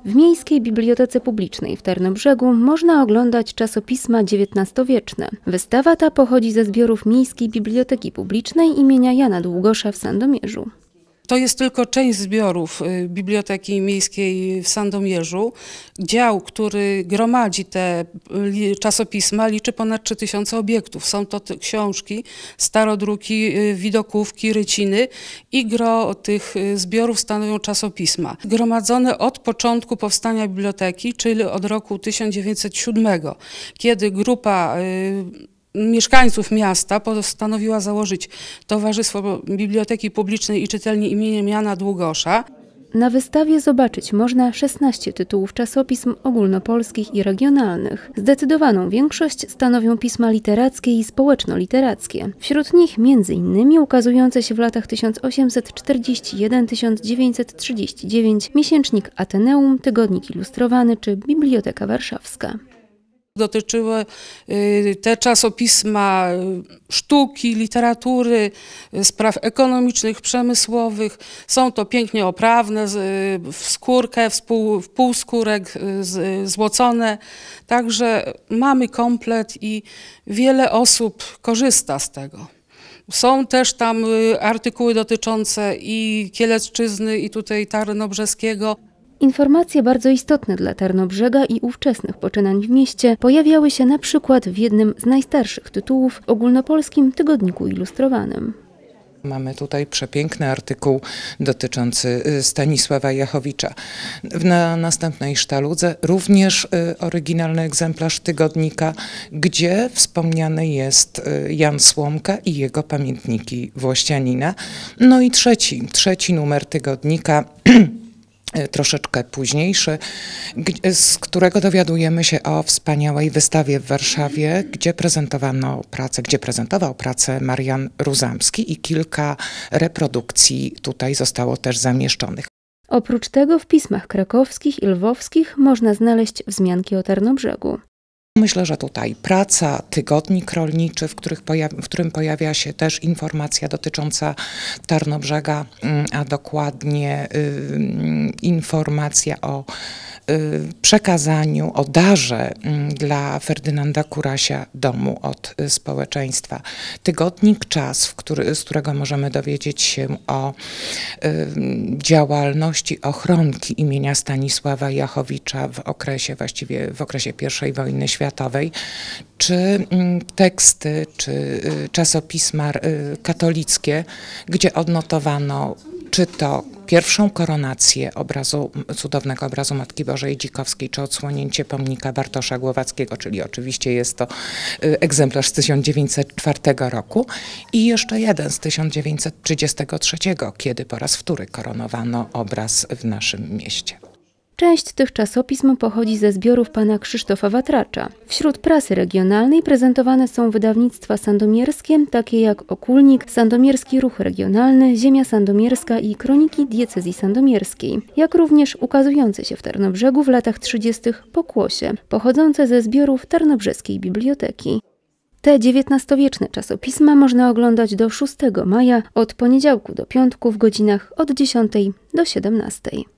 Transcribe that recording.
W Miejskiej Bibliotece Publicznej w Tarnobrzegu można oglądać czasopisma XIX-wieczne. Wystawa ta pochodzi ze zbiorów Miejskiej Biblioteki Publicznej imienia Jana Długosza w Sandomierzu. To jest tylko część zbiorów Biblioteki Miejskiej w Sandomierzu. Dział, który gromadzi te czasopisma, liczy ponad 3000 obiektów. Są to książki, starodruki, widokówki, ryciny i gro tych zbiorów stanowią czasopisma. Gromadzone od początku powstania biblioteki, czyli od roku 1907, kiedy grupa mieszkańców miasta postanowiła założyć Towarzystwo Biblioteki Publicznej i Czytelni imieniem Jana Długosza. Na wystawie zobaczyć można 16 tytułów czasopism ogólnopolskich i regionalnych. Zdecydowaną większość stanowią pisma literackie i społeczno-literackie. Wśród nich m.in. ukazujące się w latach 1841-1939 miesięcznik Ateneum, Tygodnik Ilustrowany czy Biblioteka Warszawska. Dotyczyły te czasopisma sztuki, literatury, spraw ekonomicznych, przemysłowych. Są to pięknie oprawne, w skórkę, w półskórek, złocone. Także mamy komplet i wiele osób korzysta z tego. Są też tam artykuły dotyczące i Kielecczyzny, i tutaj Tarnobrzeskiego. Informacje bardzo istotne dla Tarnobrzega i ówczesnych poczynań w mieście pojawiały się na przykład w jednym z najstarszych tytułów w ogólnopolskim Tygodniku Ilustrowanym. Mamy tutaj przepiękny artykuł dotyczący Stanisława Jachowicza. Na następnej sztaludze również oryginalny egzemplarz tygodnika, gdzie wspomniany jest Jan Słomka i jego pamiętniki Włościanina. No i trzeci numer tygodnika, troszeczkę późniejszy, z którego dowiadujemy się o wspaniałej wystawie w Warszawie, gdzie prezentował pracę Marian Ruzamski i kilka reprodukcji tutaj zostało też zamieszczonych. Oprócz tego w pismach krakowskich i lwowskich można znaleźć wzmianki o Tarnobrzegu. Myślę, że tutaj praca, tygodnik rolniczy, w którym pojawia się też informacja dotycząca Tarnobrzega, a dokładnie informacja o przekazaniu, o darze dla Ferdynanda Kurasia domu od społeczeństwa. Tygodnik Czas, z którego możemy dowiedzieć się o działalności ochronki imienia Stanisława Jachowicza w okresie I wojny światowej, czy teksty, czy czasopisma katolickie, gdzie odnotowano czy to pierwszą koronację cudownego obrazu Matki Bożej Dzikowskiej, czy odsłonięcie pomnika Bartosza Głowackiego, czyli oczywiście jest to egzemplarz z 1904 roku i jeszcze jeden z 1933, kiedy po raz wtóry koronowano obraz w naszym mieście. Część tych czasopism pochodzi ze zbiorów pana Krzysztofa Watracza. Wśród prasy regionalnej prezentowane są wydawnictwa sandomierskie, takie jak Okulnik, Sandomierski Ruch Regionalny, Ziemia Sandomierska i Kroniki Diecezji Sandomierskiej, jak również ukazujące się w Tarnobrzegu w latach 30. Pokłosie, pochodzące ze zbiorów Tarnobrzeskiej Biblioteki. Te XIX-wieczne czasopisma można oglądać do 6 maja od poniedziałku do piątku w godzinach od 10 do 17.